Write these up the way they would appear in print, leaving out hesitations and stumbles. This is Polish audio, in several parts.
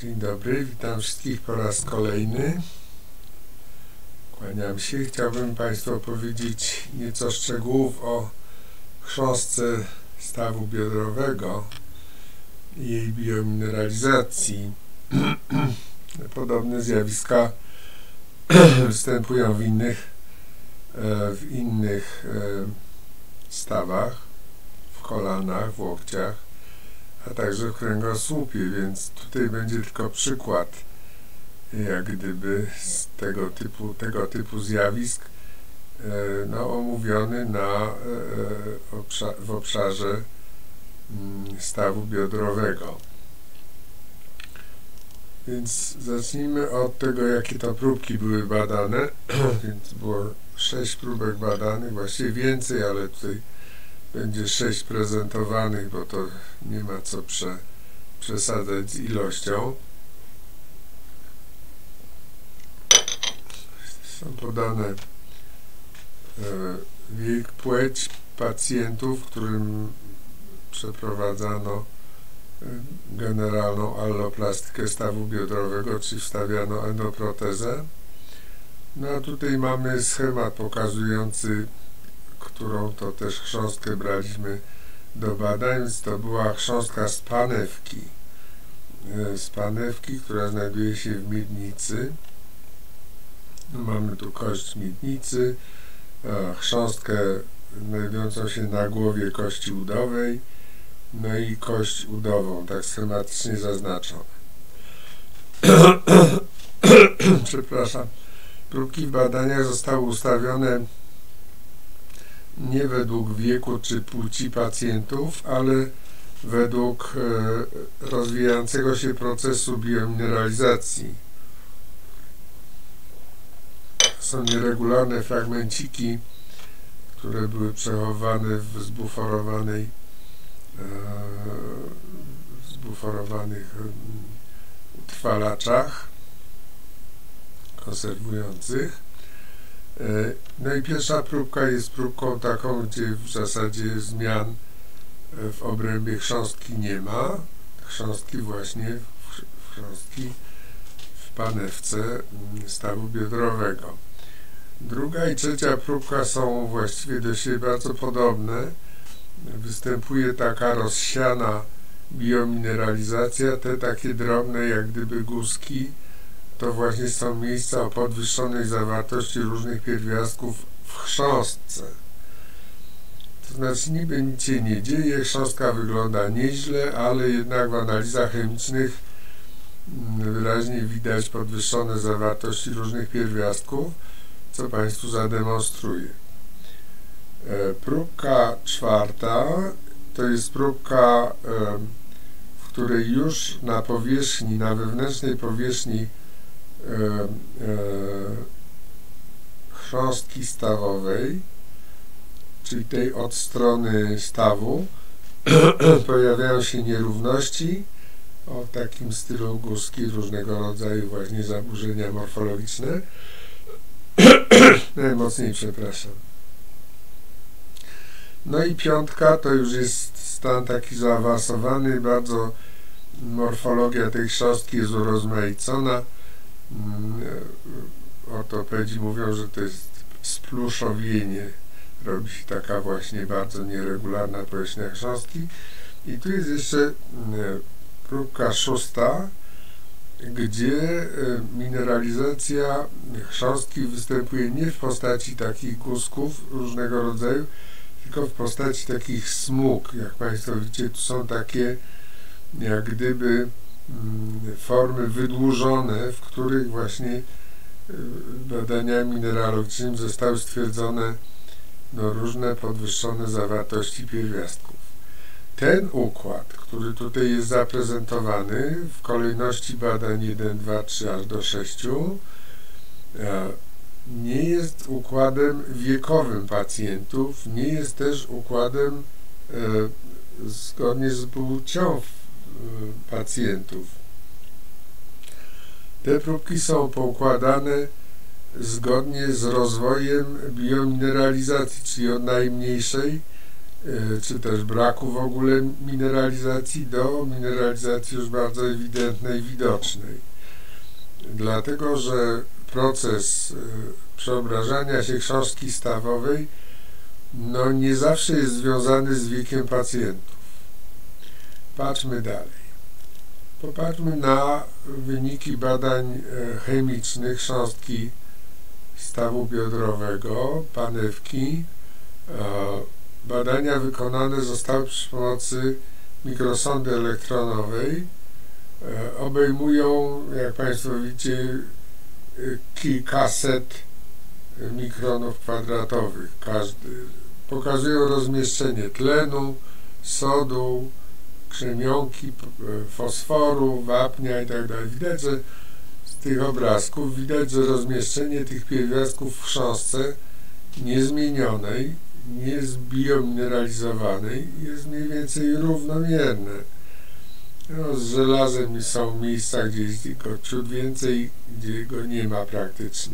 Dzień dobry, witam wszystkich po raz kolejny. Kłaniam się. Chciałbym Państwu opowiedzieć nieco szczegółów o chrząstce stawu biodrowego i jej biomineralizacji. Podobne zjawiska występują w innych stawach, w kolanach, w łokciach, a także w kręgosłupie, więc tutaj będzie tylko przykład jak gdyby z tego typu zjawisk omówiony w obszarze stawu biodrowego. Więc zacznijmy od tego, jakie to próbki były badane. Więc było 6 próbek badanych, właściwie więcej, ale tutaj będzie 6 prezentowanych, bo to nie ma co przesadzać z ilością. Są podane wiek, płeć pacjentów, którym przeprowadzano generalną alloplastykę stawu biodrowego, czy wstawiano endoprotezę. No a tutaj mamy schemat pokazujący, którą to też chrząstkę braliśmy do badań, więc to była chrząstka z panewki, która znajduje się w miednicy. Mamy tu kość miednicy, chrząstkę znajdującą się na głowie kości udowej, no i kość udową, tak schematycznie zaznaczone. Przepraszam. Próbki w badaniach zostały ustawione nie według wieku czy płci pacjentów, ale według rozwijającego się procesu biomineralizacji. Są nieregularne fragmenciki, które były przechowywane w zbuforowanych utrwalaczach konserwujących. No i pierwsza próbka jest próbką taką, gdzie w zasadzie zmian w obrębie chrząstki nie ma. Chrząstki właśnie w panewce stawu biodrowego. Druga i trzecia próbka są właściwie do siebie bardzo podobne. Występuje taka rozsiana biomineralizacja, te takie drobne jak gdyby guzki to właśnie są miejsca o podwyższonej zawartości różnych pierwiastków w chrząstce. To znaczy niby nic się nie dzieje, chrząstka wygląda nieźle, ale jednak w analizach chemicznych wyraźnie widać podwyższone zawartości różnych pierwiastków, co Państwu zademonstruję. Próbka czwarta to jest próbka, w której już na powierzchni, na wewnętrznej powierzchni chrząstki stawowej, czyli tej od strony stawu, pojawiają się nierówności o takim stylu guzki, różnego rodzaju właśnie zaburzenia morfologiczne. Najmocniej przepraszam. No i piątka to już jest stan taki zaawansowany, bardzo morfologia tej chrząstki jest urozmaicona. Ortopedzi mówią, że to jest spluszowienie. Robi się taka właśnie bardzo nieregularna powierzchnia chrząstki. I tu jest jeszcze próbka szósta, gdzie mineralizacja chrząstki występuje nie w postaci takich guzków różnego rodzaju, tylko w postaci takich smug. Jak Państwo widzicie, tu są takie jak gdyby formy wydłużone, w których właśnie badaniami mineralogicznymi zostały stwierdzone różne podwyższone zawartości pierwiastków. Ten układ, który tutaj jest zaprezentowany w kolejności badań 1, 2, 3 aż do 6, nie jest układem wiekowym pacjentów, nie jest też układem zgodnie z płcią pacjentów. Te próbki są poukładane zgodnie z rozwojem biomineralizacji, czyli od najmniejszej czy też braku w ogóle mineralizacji, do mineralizacji już bardzo ewidentnej, widocznej. Dlatego, że proces przeobrażania się chrząstki stawowej nie zawsze jest związany z wiekiem pacjentów. Patrzmy dalej. Popatrzmy na wyniki badań chemicznych chrząstki stawu biodrowego, panewki. Badania wykonane zostały przy pomocy mikrosondy elektronowej. Obejmują, jak Państwo widzicie, kilkaset mikronów kwadratowych. Pokazują rozmieszczenie tlenu, sodu, krzemionki, fosforu, wapnia itd. Widać, że z tych obrazków widać, że rozmieszczenie tych pierwiastków w chrząstce niezmienionej, niezbiomineralizowanej jest mniej więcej równomierne. Z żelazem są miejsca, gdzie jest tylko ciut więcej, gdzie go nie ma praktycznie.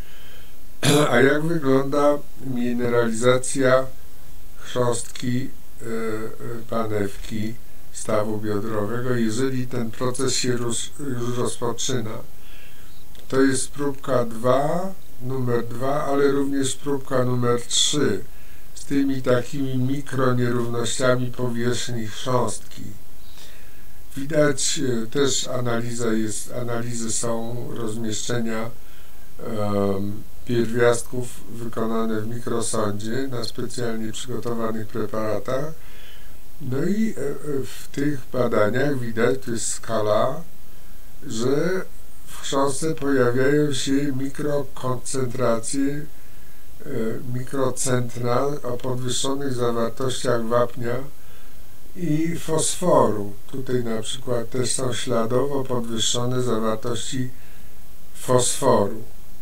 A jak wygląda mineralizacja chrząstki panewki stawu biodrowego, jeżeli ten proces się już rozpoczyna? To jest próbka numer 2, ale również próbka numer 3 z tymi takimi mikronierównościami powierzchni chrząstki. Widać też analizy są rozmieszczenia pierwiastków wykonane w mikrosondzie na specjalnie przygotowanych preparatach. No i w tych badaniach widać, to jest skala, że w chrząstce pojawiają się mikrokoncentracje, mikrocentra o podwyższonych zawartościach wapnia i fosforu. Tutaj na przykład też są śladowo podwyższone zawartości fosforu.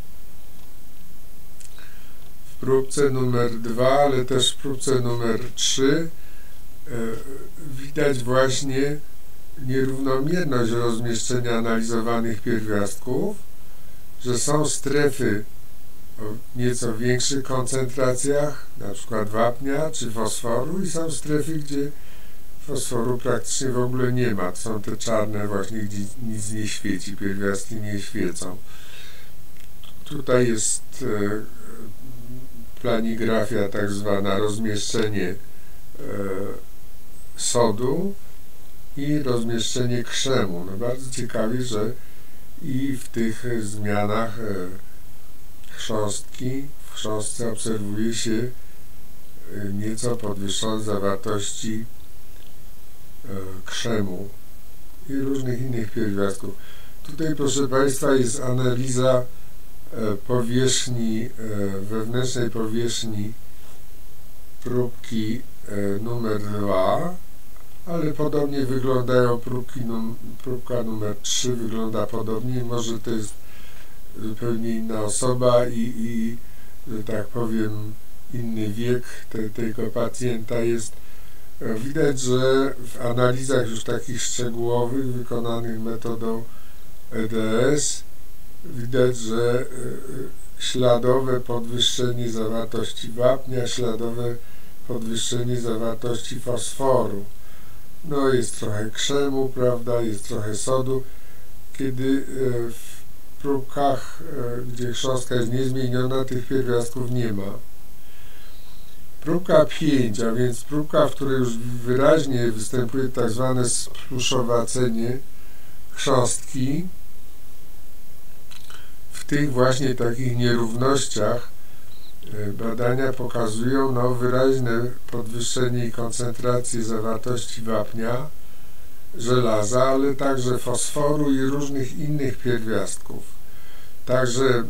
W próbce numer 2, ale też w próbce numer 3 widać właśnie nierównomierność rozmieszczenia analizowanych pierwiastków, że są strefy o nieco większych koncentracjach, na przykład wapnia czy fosforu, i są strefy, gdzie fosforu praktycznie w ogóle nie ma. To są te czarne właśnie, gdzie nic nie świeci, pierwiastki nie świecą. Tutaj jest planigrafia tak zwana, rozmieszczenie sodu i rozmieszczenie krzemu. Bardzo ciekawie, że i w tych zmianach chrząstki, w chrząstce obserwuje się nieco podwyższone zawartości krzemu i różnych innych pierwiastków. Tutaj, proszę Państwa, jest analiza powierzchni, wewnętrznej powierzchni próbki numer 2, ale podobnie wyglądają próbka numer 3 wygląda podobnie, może to jest zupełnie inna osoba i że tak powiem, inny wiek tego pacjenta jest. Widać, że w analizach już takich szczegółowych, wykonanych metodą EDS, widać, że śladowe podwyższenie zawartości wapnia, śladowe podwyższenie zawartości fosforu. No jest trochę krzemu, prawda, jest trochę sodu. Kiedy w próbkach, gdzie chrząstka jest niezmieniona, tych pierwiastków nie ma. Próbka 5, a więc próbka, w której już wyraźnie występuje tak zwane spluszowacenie chrząstki, w tych właśnie takich nierównościach badania pokazują wyraźne podwyższenie i koncentrację zawartości wapnia, żelaza, ale także fosforu i różnych innych pierwiastków. Także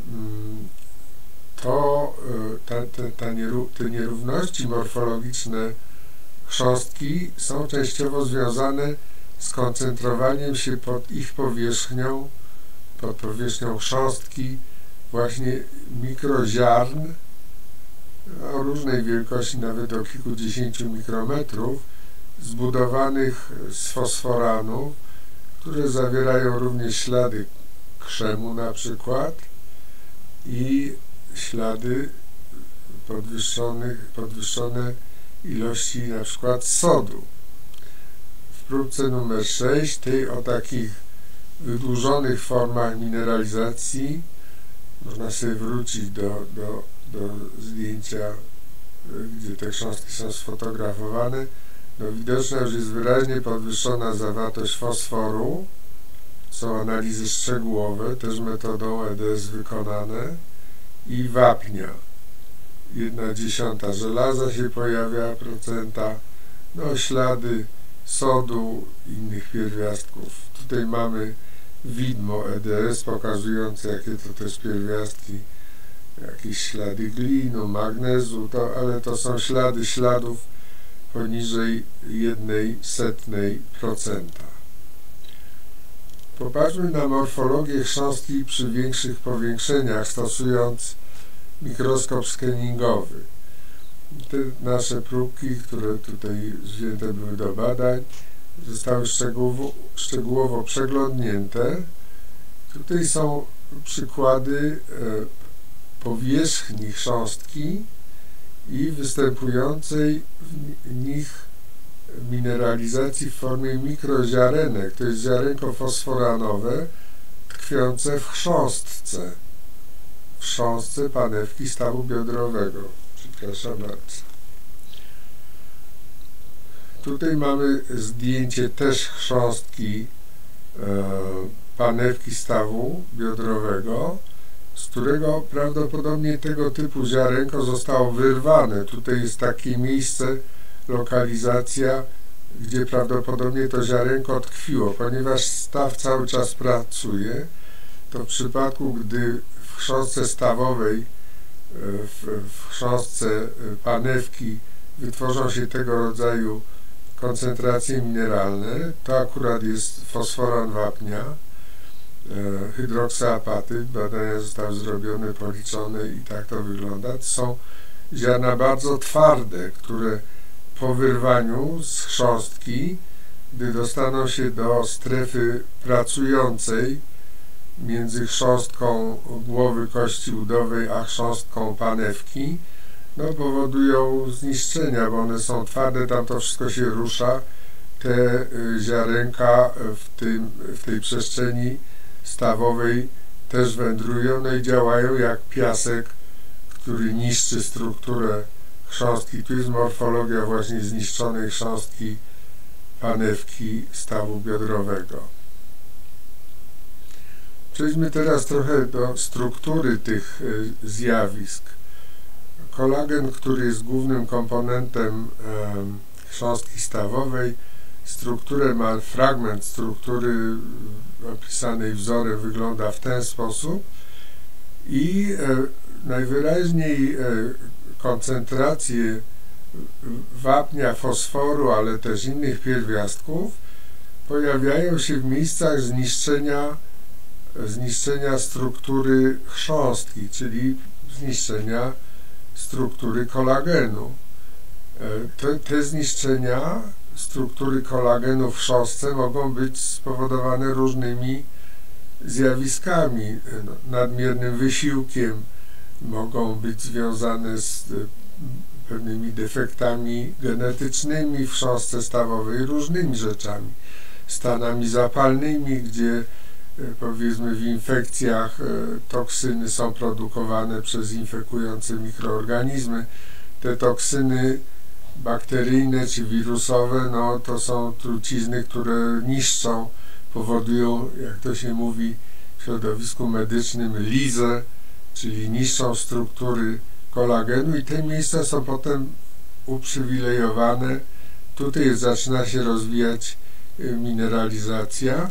te nierówności morfologiczne chrząstki są częściowo związane z koncentrowaniem się pod ich powierzchnią, pod powierzchnią chrząstki, właśnie mikroziarn o różnej wielkości, nawet do kilkudziesięciu mikrometrów, zbudowanych z fosforanów, które zawierają również ślady krzemu na przykład i ślady podwyższone ilości na przykład sodu. W próbce numer 6, tej o takich wydłużonych formach mineralizacji, można sobie wrócić do zdjęcia, gdzie te chrząstki są sfotografowane. No, widoczna już jest wyraźnie podwyższona zawartość fosforu. Są analizy szczegółowe, też metodą EDS wykonane, i wapnia. 1/10 żelaza się pojawia, procenta, no ślady sodu i innych pierwiastków. Tutaj mamy widmo EDS pokazujące, jakie to też pierwiastki, jakieś ślady glinu, magnezu, ale to są ślady śladów poniżej 0,01%. Popatrzmy na morfologię chrząstki przy większych powiększeniach, stosując mikroskop scanningowy. Te nasze próbki, które tutaj wzięte były do badań, zostały szczegółowo przeglądnięte. Tutaj są przykłady powierzchni chrząstki i występującej w nich mineralizacji w formie mikroziarenek. To jest ziarenko fosforanowe tkwiące w chrząstce panewki stawu biodrowego. Przepraszam bardzo. Tutaj mamy zdjęcie też chrząstki panewki stawu biodrowego, z którego prawdopodobnie tego typu ziarenko zostało wyrwane. Tutaj jest takie miejsce, lokalizacja, gdzie prawdopodobnie to ziarenko tkwiło. Ponieważ staw cały czas pracuje, to w przypadku, gdy w chrząstce stawowej, w chrząstce panewki wytworzą się tego rodzaju koncentracje mineralne, to akurat jest fosforan wapnia, hydroksyapatyt, badania zostały zrobione, policzone i tak to wygląda. To są ziarna bardzo twarde, które po wyrwaniu z chrząstki, gdy dostaną się do strefy pracującej między chrząstką głowy kości udowej a chrząstką panewki, no, powodują zniszczenia, bo one są twarde, tam to wszystko się rusza, te ziarenka w tej przestrzeni stawowej też wędrują, no i działają jak piasek, który niszczy strukturę chrząstki. Tu jest morfologia właśnie zniszczonej chrząstki panewki stawu biodrowego. Przejdźmy teraz trochę do struktury tych zjawisk. Kolagen, który jest głównym komponentem chrząstki stawowej, strukturę ma, fragment struktury opisanej wzorem wygląda w ten sposób i najwyraźniej koncentracje wapnia, fosforu, ale też innych pierwiastków pojawiają się w miejscach zniszczenia struktury chrząstki, czyli zniszczenia struktury kolagenu. Te zniszczenia struktury kolagenu w chrząstce mogą być spowodowane różnymi zjawiskami, nadmiernym wysiłkiem, mogą być związane z pewnymi defektami genetycznymi w chrząstce stawowej, różnymi rzeczami, stanami zapalnymi, gdzie powiedzmy w infekcjach toksyny są produkowane przez infekujące mikroorganizmy. Te toksyny bakteryjne czy wirusowe, no to są trucizny, które niszczą, powodują, jak to się mówi w środowisku medycznym, lizę, czyli niszczą struktury kolagenu i te miejsca są potem uprzywilejowane. Tutaj zaczyna się rozwijać mineralizacja.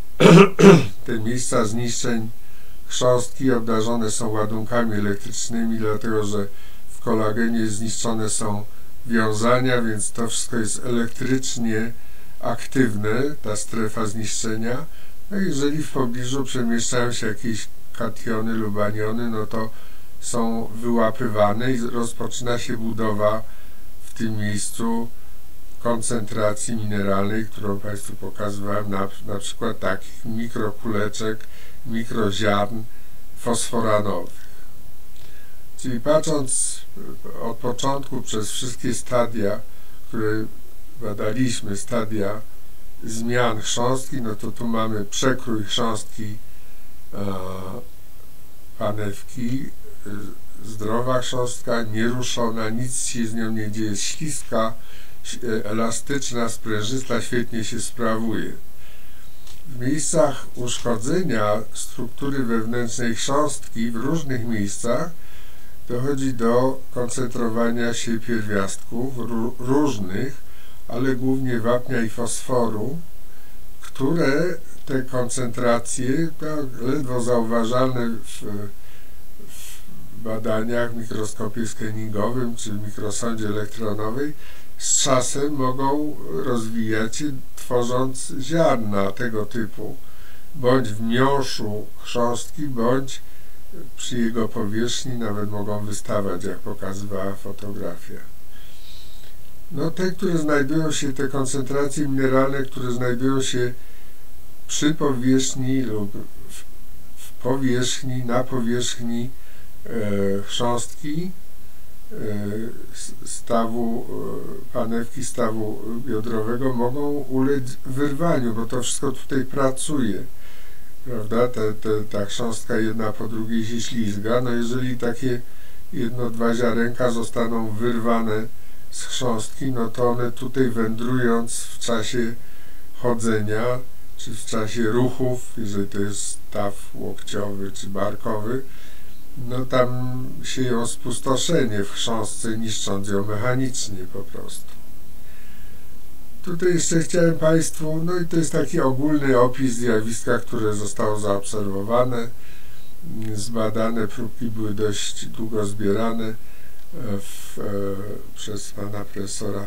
Te miejsca zniszczeń chrząstki obdarzone są ładunkami elektrycznymi, dlatego że w kolagenie zniszczone są wiązania, więc to wszystko jest elektrycznie aktywne, ta strefa zniszczenia. No i jeżeli w pobliżu przemieszczają się jakieś kationy lub aniony, no to są wyłapywane i rozpoczyna się budowa w tym miejscu koncentracji mineralnej, którą Państwu pokazywałem, na przykład takich mikrokuleczek, mikroziarn fosforanowych. Czyli patrząc od początku przez wszystkie stadia, które badaliśmy, stadia zmian chrząstki, no to tu mamy przekrój chrząstki panewki, zdrowa chrząstka, nieruszona, nic się z nią nie dzieje, śliska, elastyczna, sprężysta, świetnie się sprawuje. W miejscach uszkodzenia struktury wewnętrznej chrząstki w różnych miejscach dochodzi do koncentrowania się pierwiastków różnych, ale głównie wapnia i fosforu, które te koncentracje, ledwo zauważalne w badaniach w mikroskopie skeningowym czy w mikrosondzie elektronowej, z czasem mogą rozwijać się, tworząc ziarna tego typu, bądź w miąższu chrząstki, bądź przy jego powierzchni nawet mogą wystawać, jak pokazywała fotografia. No te, które znajdują się, te koncentracje mineralne, które znajdują się przy powierzchni lub w powierzchni, na powierzchni chrząstki, stawu panewki, stawu biodrowego, mogą ulec wyrwaniu, bo to wszystko tutaj pracuje, prawda? Ta chrząstka jedna po drugiej się ślizga. No jeżeli takie jedno, dwa ziarenka zostaną wyrwane z chrząstki, no to one tutaj, wędrując w czasie chodzenia, czy w czasie ruchów, jeżeli to jest staw łokciowy czy barkowy, no tam sieją spustoszenie w chrząstce, niszcząc ją mechanicznie po prostu. Tutaj jeszcze chciałem Państwu, no i to jest taki ogólny opis zjawiska, które zostało zaobserwowane, zbadane, próbki były dość długo zbierane przez pana profesora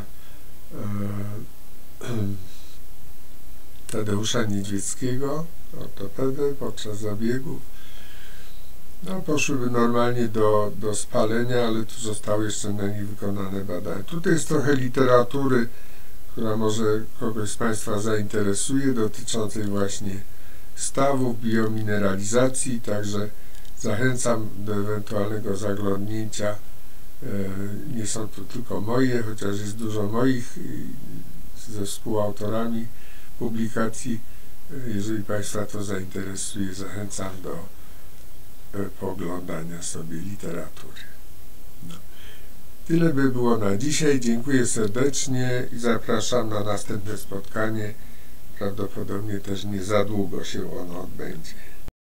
Tadeusza Niedźwieckiego, ortopedę, podczas zabiegów. No, poszłyby normalnie do spalenia, ale tu zostały jeszcze na nich wykonane badania. Tutaj jest trochę literatury, która może kogoś z Państwa zainteresuje, dotyczącej właśnie stawów, biomineralizacji, także zachęcam do ewentualnego zaglądnięcia. Nie są to tylko moje, chociaż jest dużo moich ze współautorami publikacji. Jeżeli Państwa to zainteresuje, zachęcam do pooglądania sobie literatury. No. Tyle by było na dzisiaj. Dziękuję serdecznie i zapraszam na następne spotkanie. Prawdopodobnie też nie za długo się ono odbędzie.